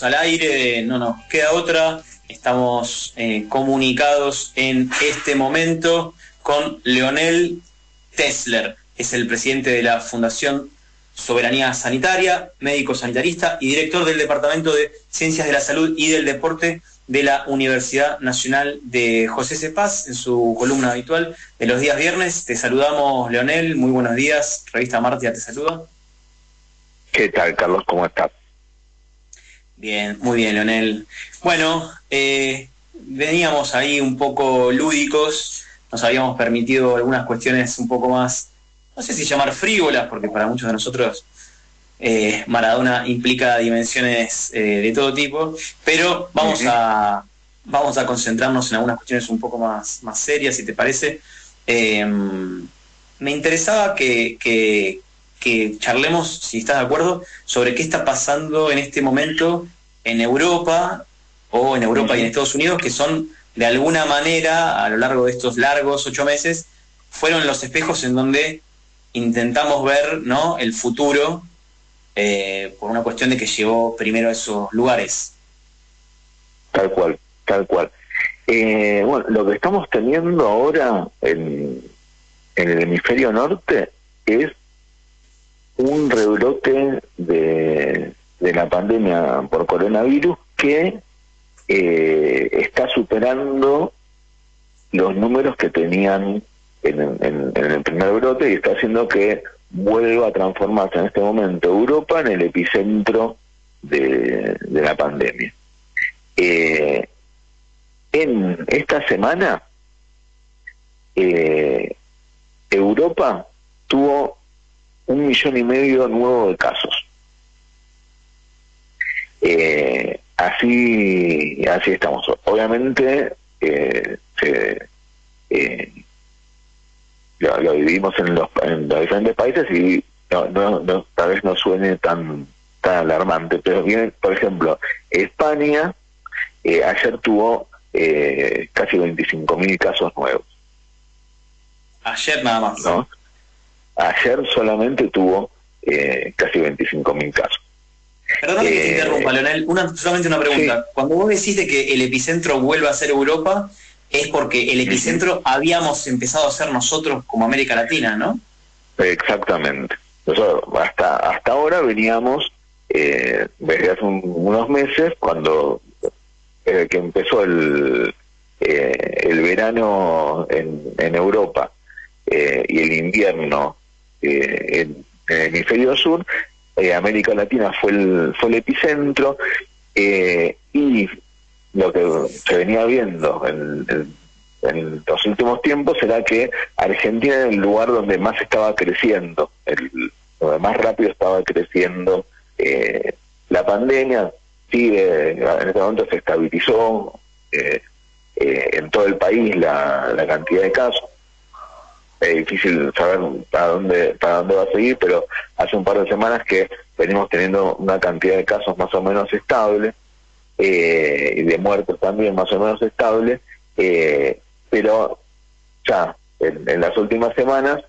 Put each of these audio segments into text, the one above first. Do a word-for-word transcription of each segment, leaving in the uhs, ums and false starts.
estamos al aire, no nos queda otra, estamos eh, comunicados en este momento con Leonel Tesler, es el presidente de la Fundación Soberanía Sanitaria, médico sanitarista y director del Departamento de Ciencias de la Salud y del Deporte de la Universidad Nacional de José C. Paz, en su columna habitual de los días viernes. Te saludamos, Leonel, muy buenos días, Revista Martia te saluda. ¿Qué tal, Carlos? ¿Cómo estás? Bien, muy bien, Leonel. Bueno, eh, veníamos ahí un poco lúdicos, nos habíamos permitido algunas cuestiones un poco más, no sé si llamar frívolas, porque para muchos de nosotros eh, Maradona implica dimensiones eh, de todo tipo, pero vamos, uh-huh. a, vamos a concentrarnos en algunas cuestiones un poco más, más serias, si te parece. Eh, me interesaba que... que que charlemos, si estás de acuerdo, sobre qué está pasando en este momento en Europa, o en Europa uh-huh. y en Estados Unidos, que son, de alguna manera, a lo largo de estos largos ocho meses, fueron los espejos en donde intentamos ver, ¿no?, el futuro, eh, por una cuestión de que llegó primero a esos lugares. Tal cual, tal cual. Eh, bueno, lo que estamos teniendo ahora en, en el hemisferio norte es un rebrote de, de la pandemia por coronavirus que eh, está superando los números que tenían en, en, en el primer brote y está haciendo que vuelva a transformarse en este momento Europa en el epicentro de, de la pandemia. Eh, en esta semana, eh, Europa tuvo un millón y medio nuevo de casos. Eh, así así estamos. Obviamente eh, se, eh, lo, lo dividimos en los, en los diferentes países y no, no, no, tal vez no suene tan tan alarmante, pero bien, por ejemplo, España eh, ayer tuvo eh, casi veinticinco mil casos nuevos. Ayer nada más, ¿no? Ayer solamente tuvo eh, casi veinticinco mil casos. Perdóname eh, que te interrumpa, Leonel, una, solamente una pregunta. Sí. Cuando vos decís de que el epicentro vuelve a ser Europa, es porque el epicentro uh-huh. habíamos empezado a ser nosotros como América Latina, ¿no? Exactamente. Nosotros hasta hasta ahora veníamos, eh, desde hace un, unos meses, cuando eh, que empezó el, eh, el verano en, en Europa eh, y el invierno Eh, en, en el hemisferio sur, eh, América Latina fue el fue el epicentro eh, y lo que se venía viendo en, en, en los últimos tiempos era que Argentina era el lugar donde más estaba creciendo, el, donde más rápido estaba creciendo eh, la pandemia. Sigue, en este momento se estabilizó eh, eh, en todo el país la, la cantidad de casos. Es difícil saber para dónde para dónde va a seguir, pero hace un par de semanas que venimos teniendo una cantidad de casos más o menos estable, eh, y de muertos también más o menos estable, eh, pero ya en, en las últimas semanas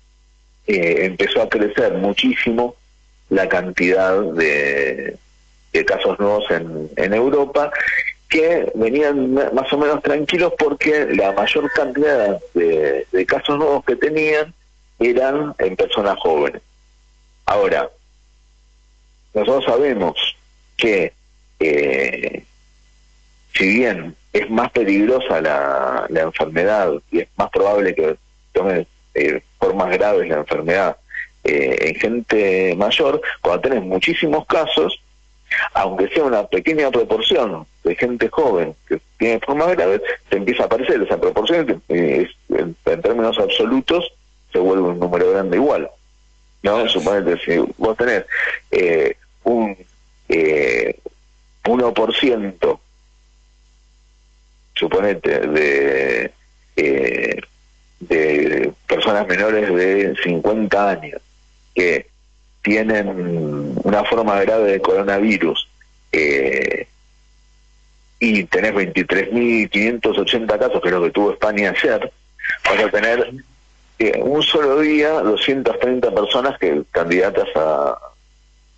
eh, empezó a crecer muchísimo la cantidad de, de casos nuevos en, en Europa, que venían más o menos tranquilos porque la mayor cantidad de, de casos nuevos que tenían eran en personas jóvenes. Ahora, nosotros sabemos que eh, si bien es más peligrosa la, la enfermedad y es más probable que tome eh, formas graves la enfermedad eh, en gente mayor, cuando tenés muchísimos casos, aunque sea una pequeña proporción de gente joven que tiene formas graves, te empieza a aparecer esa proporción que eh, en, en términos absolutos se vuelve un número grande igual, ¿no? Suponete, si vos tenés eh, un eh, uno por ciento, suponete, de eh, de personas menores de cincuenta años que tienen una forma grave de coronavirus, eh, y tenés veintitrés mil quinientos ochenta casos, que es lo que tuvo España ayer, vas a tener eh, un solo día doscientas treinta personas que candidatas a,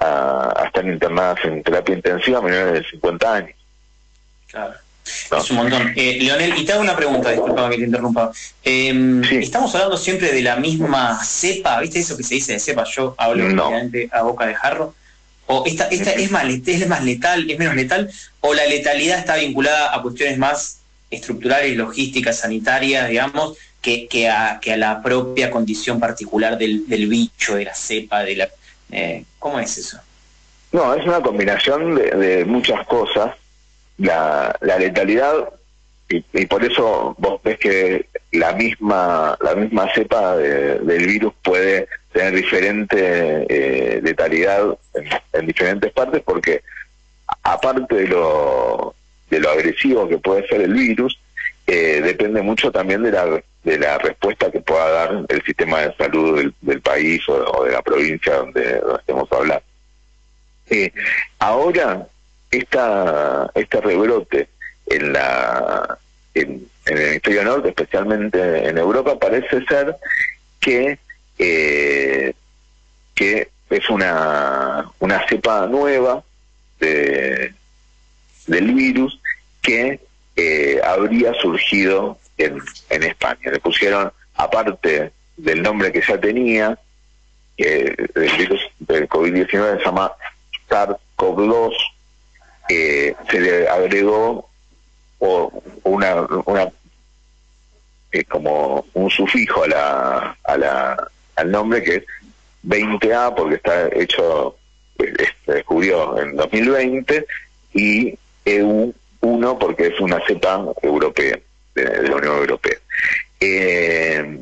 a, a estar internadas en terapia intensiva menores de cincuenta años. Claro. No. Es un montón. Eh, Leonel, y te hago una pregunta, disculpa que te interrumpa. Eh, sí. ¿Estamos hablando siempre de la misma cepa? ¿Viste eso que se dice de cepa? Yo hablo no. obviamente a boca de jarro. ¿O esta, esta es, más, es más letal, es menos letal? ¿O la letalidad está vinculada a cuestiones más estructurales, logísticas, sanitarias, digamos, que, que, a, que a la propia condición particular del, del bicho, de la cepa? De la, eh, ¿Cómo es eso? No, es una combinación de, de muchas cosas. La, la letalidad, y, y por eso vos ves que la misma la misma cepa de, del virus puede tener diferente eh, letalidad en, en diferentes partes, porque aparte de lo de lo agresivo que puede ser el virus, eh, depende mucho también de la de la respuesta que pueda dar el sistema de salud del, del país o, o de la provincia donde, donde estemos hablando. Eh, ahora esta este rebrote en la en, en el hemisferio norte, especialmente en Europa, parece ser que eh, que es una una cepa nueva de del virus que eh, habría surgido en, en España. Le pusieron, aparte del nombre que ya tenía, que el virus del COVID diecinueve se llama SARS-CoV dos, Eh, se le agregó o, una, una eh, como un sufijo a la, a la al nombre, que es veinte A, porque está hecho, eh, se descubrió en dos mil veinte, y E U uno porque es una cepa europea, de, de la Unión Europea. Eh,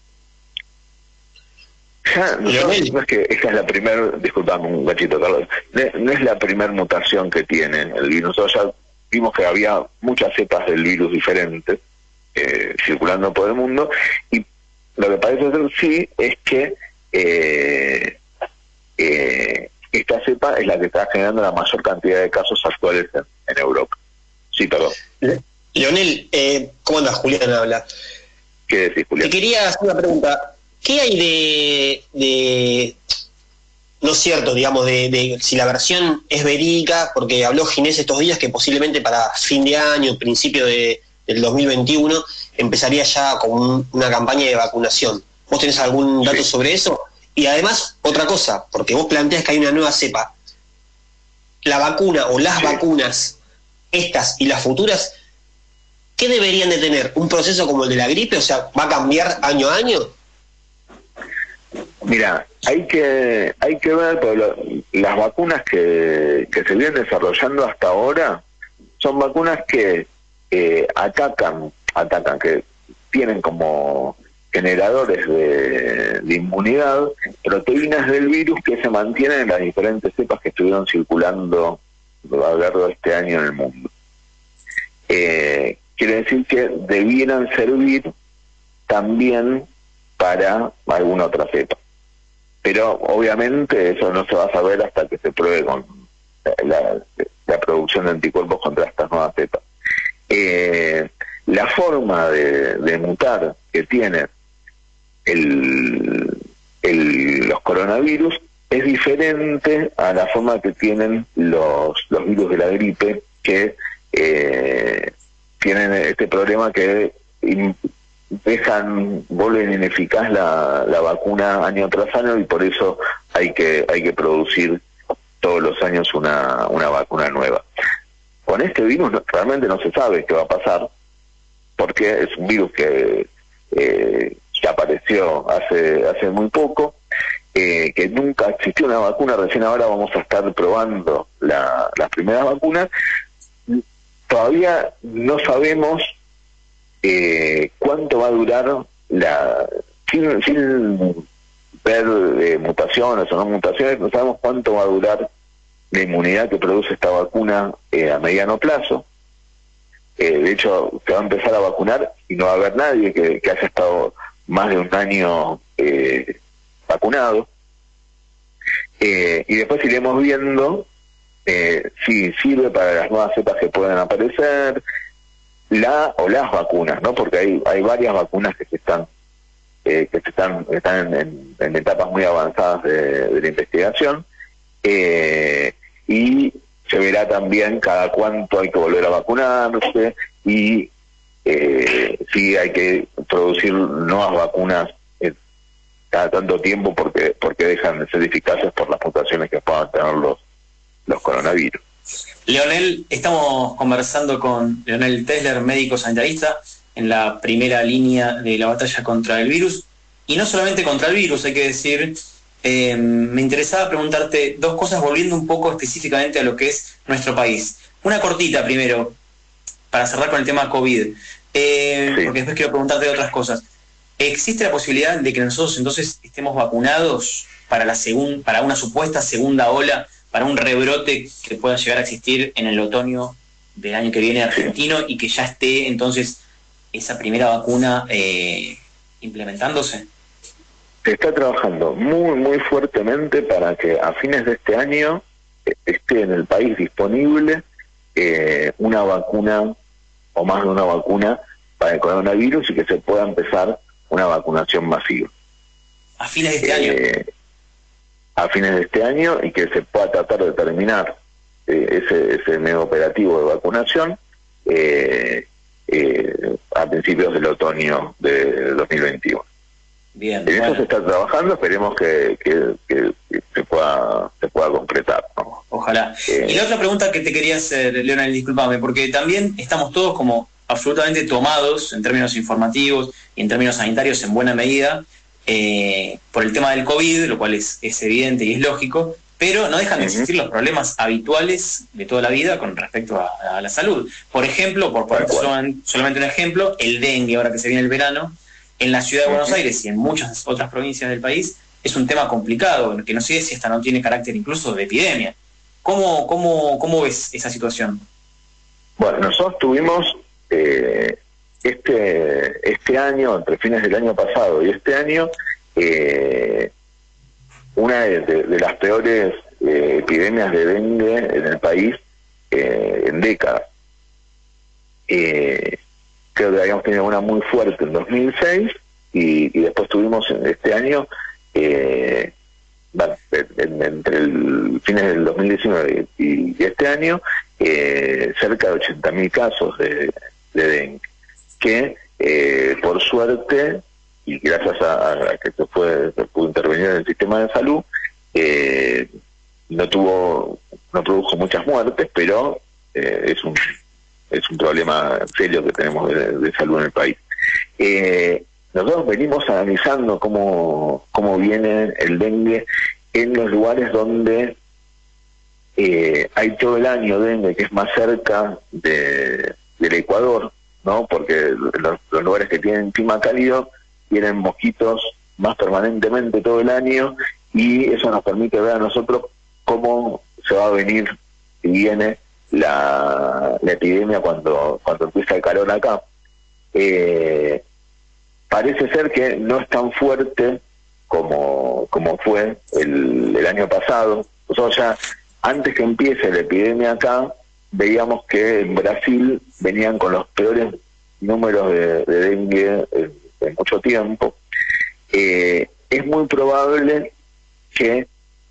Ya, no, no es que esta es la primera, disculpame un gachito, Carlos, no, no es la primera mutación que tiene el virus. Nosotros ya vimos que había muchas cepas del virus diferentes eh, circulando por el mundo, y lo que parece ser sí es que eh, eh, esta cepa es la que está generando la mayor cantidad de casos actuales en, en Europa. Sí, perdón. Leonel, eh, ¿cómo andas? Julián habla. ¿Qué decís, Julián? Te quería hacer una pregunta. ¿Qué hay de, de no es cierto, digamos, de, de si la versión es verídica? Porque habló Ginés estos días que posiblemente para fin de año, principio de, del dos mil veintiuno, empezaría ya con un, una campaña de vacunación. ¿Vos tenés algún dato sí. sobre eso? Y además, otra cosa, porque vos planteás que hay una nueva cepa. La vacuna o las sí. vacunas, estas y las futuras, ¿qué deberían de tener? ¿Un proceso como el de la gripe? O sea, ¿va a cambiar año a año? Mira, hay que hay que ver, pero lo, las vacunas que, que se vienen desarrollando hasta ahora son vacunas que eh, atacan, atacan, que tienen como generadores de, de inmunidad proteínas del virus que se mantienen en las diferentes cepas que estuvieron circulando a lo largo de este año en el mundo. Eh, quiere decir que debieran servir también para alguna otra cepa. Pero obviamente eso no se va a saber hasta que se pruebe con la, la producción de anticuerpos contra estas nuevas cepas. Eh, la forma de, de mutar que tiene el, el, los coronavirus es diferente a la forma que tienen los, los virus de la gripe, que eh, tienen este problema que dejan, vuelven ineficaz la, la vacuna año tras año, y por eso hay que hay que producir todos los años una, una vacuna nueva. Con este virus no, realmente no se sabe qué va a pasar, porque es un virus que, eh, que apareció hace hace muy poco, eh, que nunca existió una vacuna, recién ahora vamos a estar probando la, las primeras vacunas. Todavía no sabemos Eh, cuánto va a durar la sin, sin ver eh, mutaciones o no mutaciones, no sabemos cuánto va a durar la inmunidad que produce esta vacuna eh, a mediano plazo. Eh, de hecho, se va a empezar a vacunar y no va a haber nadie que, que haya estado más de un año eh, vacunado. Eh, y después iremos viendo eh, si sirve para las nuevas cepas que puedan aparecer, la o las vacunas, ¿no? Porque hay hay varias vacunas que se están eh, que se están están en, en etapas muy avanzadas de, de la investigación, eh, y se verá también cada cuánto hay que volver a vacunarse y eh, si hay que producir nuevas vacunas eh, cada tanto tiempo porque porque dejan de ser eficaces por las mutaciones que puedan tener los, los coronavirus. Leonel, estamos conversando con Leonel Tesler, médico sanitarista, en la primera línea de la batalla contra el virus, y no solamente contra el virus, hay que decir, eh, me interesaba preguntarte dos cosas volviendo un poco específicamente a lo que es nuestro país. Una cortita primero, para cerrar con el tema COVID, eh, sí. porque después quiero preguntarte de otras cosas. ¿Existe la posibilidad de que nosotros entonces estemos vacunados para, la segun, para una supuesta segunda ola, para un rebrote que pueda llegar a existir en el otoño del año que viene argentino y que ya esté entonces esa primera vacuna eh, implementándose? Se está trabajando muy, muy fuertemente para que a fines de este año esté en el país disponible eh, una vacuna o más de una vacuna para el coronavirus y que se pueda empezar una vacunación masiva. ¿A fines de este eh, año? A fines de este año y que se pueda tratar de terminar eh, ese, ese medio operativo de vacunación eh, eh, a principios del otoño de dos mil veintiuno. Bien, en bueno. eso se está trabajando, esperemos que, que, que, que se pueda se pueda concretar, ¿no? Ojalá. Eh, y la otra pregunta que te quería hacer, Leonel, discúlpame, porque también estamos todos como absolutamente tomados en términos informativos y en términos sanitarios en buena medida eh, por el tema del COVID, lo cual es, es evidente y es lógico, pero no dejan de existir uh-huh. los problemas habituales de toda la vida con respecto a, a la salud. Por ejemplo, por poner solamente, solamente un ejemplo, el dengue, ahora que se viene el verano, en la ciudad de Buenos Aires y en muchas otras provincias del país, es un tema complicado, que no sé si hasta no tiene carácter incluso de epidemia. ¿Cómo, cómo, cómo ves esa situación? Bueno, nosotros tuvimos eh, este, este año, entre fines del año pasado y este año, eh, una de, de, de las peores eh, epidemias de dengue en el país eh, en décadas. Eh, creo que habíamos tenido una muy fuerte en dos mil seis y, y después tuvimos en este año, eh, bueno, en, entre el fines del dos mil diecinueve y, y este año, eh, cerca de ochenta mil casos de, de dengue, que eh, por suerte, y gracias a, a que se, fue, se pudo intervenir en el sistema de salud, eh, no tuvo, no produjo muchas muertes, pero eh, es un es un problema serio que tenemos de, de salud en el país. Eh, nosotros venimos analizando cómo, cómo viene el dengue en los lugares donde eh, hay todo el año dengue, que es más cerca de, del Ecuador, ¿no? Porque los, los lugares que tienen clima cálido tienen mosquitos más permanentemente todo el año y eso nos permite ver a nosotros cómo se va a venir y viene La, la epidemia cuando cuando empieza el calor acá. Eh, parece ser que no es tan fuerte como como fue el, el año pasado. Nosotros ya, antes que empiece la epidemia acá, veíamos que en Brasil venían con los peores números de, de dengue en, en mucho tiempo. Eh, es muy probable que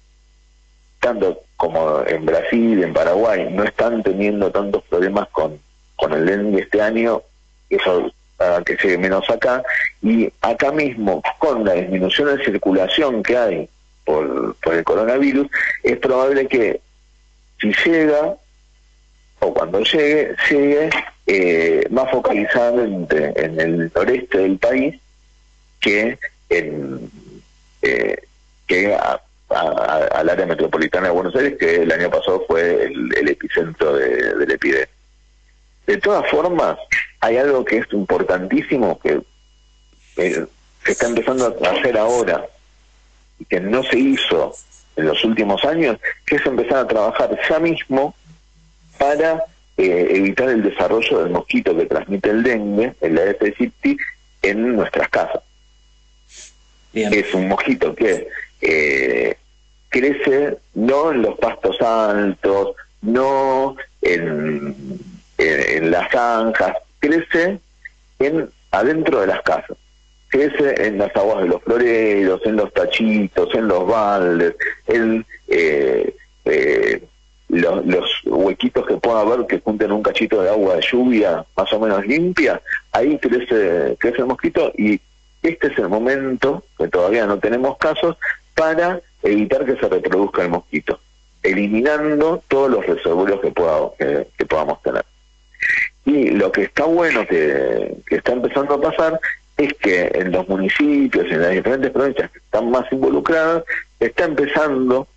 tanto como en Brasil, en Paraguay, no están teniendo tantos problemas con, con el dengue este año, eso haga que llegue menos acá, y acá mismo, con la disminución de circulación que hay por, por el coronavirus, es probable que si llega, o cuando llegue, llegue eh, más focalizado en, en el noreste del país que en eh, que a, A, a, al área metropolitana de Buenos Aires, que el año pasado fue el, el epicentro de, de la epidemia. De todas formas, hay algo que es importantísimo que eh, se está empezando a hacer ahora y que no se hizo en los últimos años, que es empezar a trabajar ya mismo para eh, evitar el desarrollo del mosquito que transmite el dengue, el Aedes aegypti, en nuestras casas. Bien. Es un mosquito que Eh, crece no en los pastos altos, no en, en, en las zanjas, crece en adentro de las casas, crece en las aguas de los floreros, en los tachitos, en los baldes, en, eh, eh, los, los huequitos que pueda haber que junten un cachito de agua de lluvia más o menos limpia, ahí crece, crece el mosquito, y este es el momento, que todavía no tenemos casos, para evitar que se reproduzca el mosquito, eliminando todos los reservorios que, pueda, que, que podamos tener. Y lo que está bueno que, que está empezando a pasar es que en los municipios, en las diferentes provincias que están más involucradas, está empezando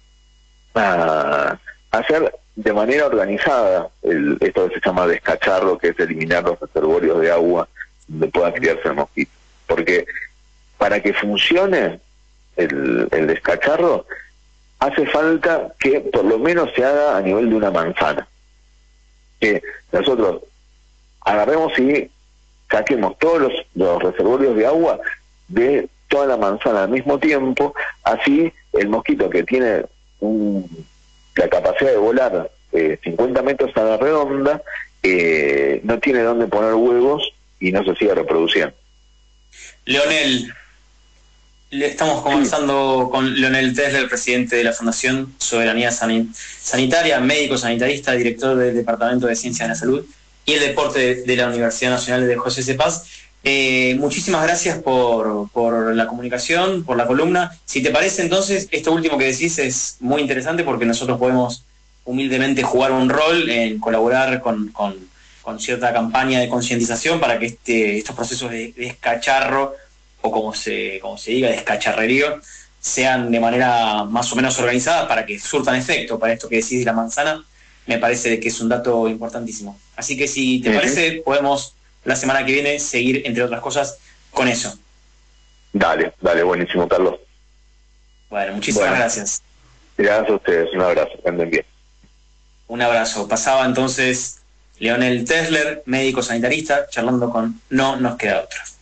a hacer de manera organizada el, esto que se llama descacharro, que es eliminar los reservorios de agua donde pueda criarse el mosquito. Porque para que funcione el, el descacharro, hace falta que por lo menos se haga a nivel de una manzana. Que nosotros agarremos y saquemos todos los, los reservorios de agua de toda la manzana al mismo tiempo, así el mosquito, que tiene un, la capacidad de volar eh, cincuenta metros a la redonda, eh, no tiene dónde poner huevos y no se sigue reproduciendo. Leonel, le estamos conversando con Leonel Tesler, presidente de la Fundación Soberanía Sanitaria, médico sanitarista, director del Departamento de Ciencias de la Salud y el Deporte de, de la Universidad Nacional de José C. Paz. Eh, muchísimas gracias por, por la comunicación, por la columna. Si te parece, entonces, esto último que decís es muy interesante, porque nosotros podemos humildemente jugar un rol en colaborar con, con, con cierta campaña de concientización para que este, estos procesos de, de descacharro, o como se, como se diga, descacharrerío, sean de manera más o menos organizada para que surtan efecto. Para esto que decís de la manzana, me parece que es un dato importantísimo. Así que si te uh-huh. parece, podemos la semana que viene seguir, entre otras cosas, con eso. Dale, dale, buenísimo, Carlos. Bueno, muchísimas bueno, gracias. Gracias a ustedes, un abrazo, que anden bien. Un abrazo. Pasaba entonces Leonel Tesler, médico sanitarista, charlando con No Nos Queda Otra.